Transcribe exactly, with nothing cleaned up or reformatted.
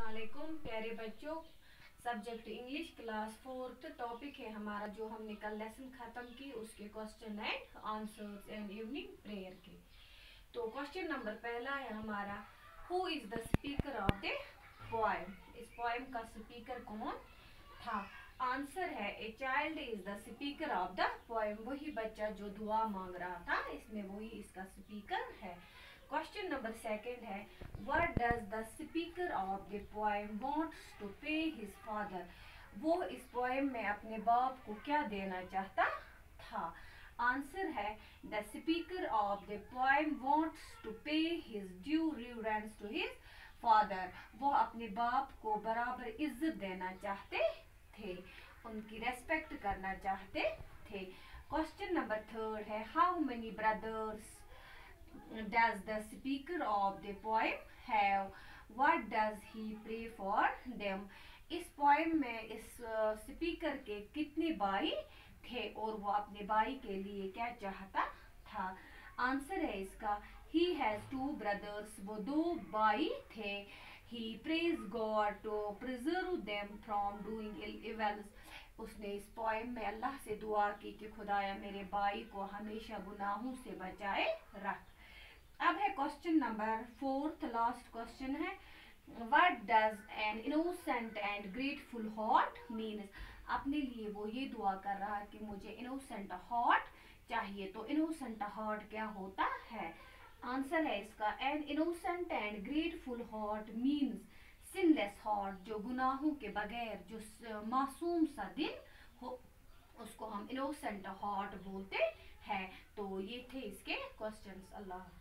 अस्सलामुअलैकुम प्यारे बच्चों। Subject English class fourth topic है हमारा जो हमने कल लेसन खत्म की, उसके question and answers and evening prayer के। तो क्वेश्चन नंबर पहला है हमारा, who is the speaker of the poem. इस पोएम का स्पीकर कौन था? आंसर है a child is the speaker of the poem. वही बच्चा जो दुआ मांग रहा था, इसमें वही इसका स्पीकर है। क्वेश्चन नंबर सेकंड है, what does the speaker of the poem wants to pay his father. वो इस पोएम में अपने बाप को क्या देना चाहता था? आंसर है the speaker of the poem wants to pay his due reverence to his father. वो अपने बाप को बराबर इज्जत देना चाहते थे, उनकी रेस्पेक्ट करना चाहते थे। क्वेश्चन नंबर थर्ड है, how many brothers does the speaker of the poem have? What does he pray for them? इस पोएम में इस स्पीकर uh, के कितने भाई थे और वो अपने भाई के लिए क्या चाहता था? आंसर है इसका he has two brothers। वो दो भाई थे। he prays God to preserve them from doing ill evils। उसने इस पोएम में अल्लाह से दुआ की कि खुदाया मेरे भाई को हमेशा गुनाहों से बचाए रख। अब है question number fourth, last question है, what does an innocent and grateful heart means. अपने लिए वो ये दुआ कर रहा है कि मुझे इनोसेंट हार्ट चाहिए। तो इनोसेंट हार्ट क्या होता है? आंसर है इसका an innocent and grateful heart means sinless heart. जो गुनाहों के बगैर जो मासूम सा दिल हो, उसको हम इनोसेंट हार्ट बोलते हैं। तो ये थे इसके क्वेश्चंस। अल्लाह।